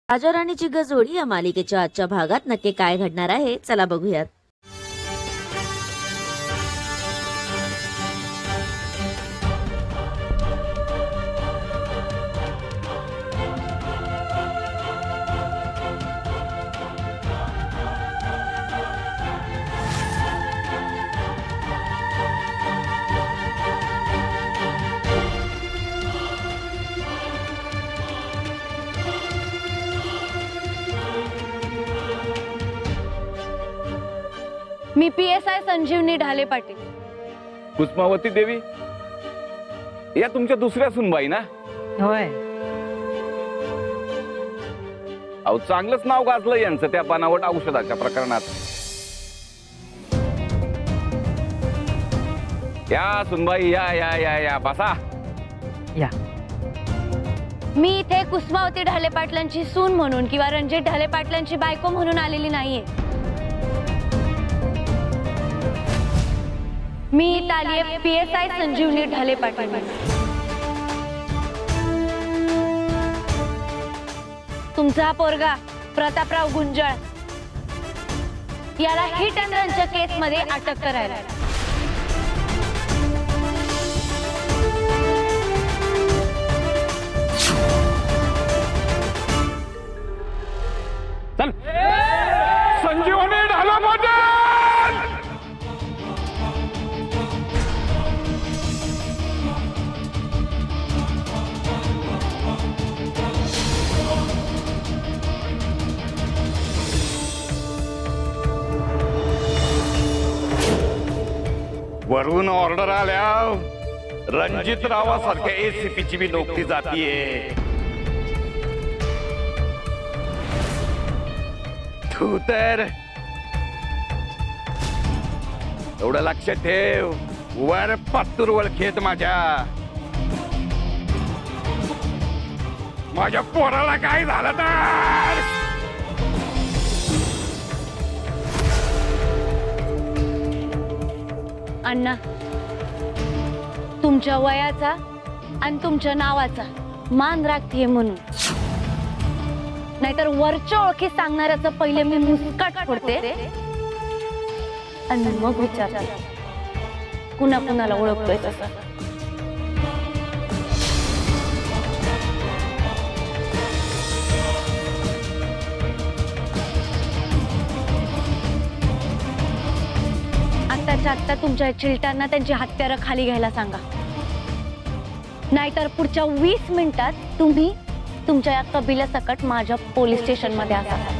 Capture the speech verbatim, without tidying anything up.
राजा राणीची गजोडी या मालिकेच्या आजच्या भागात नक्की काय घडणार आहे, चला बघूयात. मी P S I Sanjivani Dhale Patil. Kusumavati Devi या तुमच्या दुसऱ्या सुनबाई ना? होय. अहो चांगलंच नाव गाजलं यांचं त्या बनावट औषधाच्या प्रकरणात. या सुनबाई या या या या बसा या. मी इथे कुसुमावती ढाले पाटलांची सून म्हणून किंवा रणजित ढाले पाटलांची बायको म्हणून आलेली नाहीये. मी इथं आली आहे P S I Sanjivani Dhale Patil. तुमचा पोरगा प्रतापराव गुंजाळ याला हिट अँड रनच्या केस मध्ये अटक करायला. चल संजीवनी ढाला पाटील. वरून ऑर्डर आल्या रणजित रावासारख्या एसीपी ची बी नोकरी जातीये. तू तर एवढं लक्षात ठेव, वर पातूर ओळखेत माझ्या माझ्या पोराला काय झालं तर अण्णा, तुमच्या वयाचा आणि तुमच्या नावाचा मान राखते म्हणून, नाहीतर वरच्या ओळखी सांगणाऱ्याचं पहिले मी मुस्काट फोडते आणि मग विचारते कुणा कुणाला ओळखतोय तसं. आत्ताच्या आत्ता तुमच्या चिलटांना त्यांची हत्यारं खाली घ्यायला सांगा, नाहीतर पुढच्या वीस मिनिटात तुम्ही तुमच्या या कबिला सकट माझ्या पोलीस स्टेशन मध्ये असा.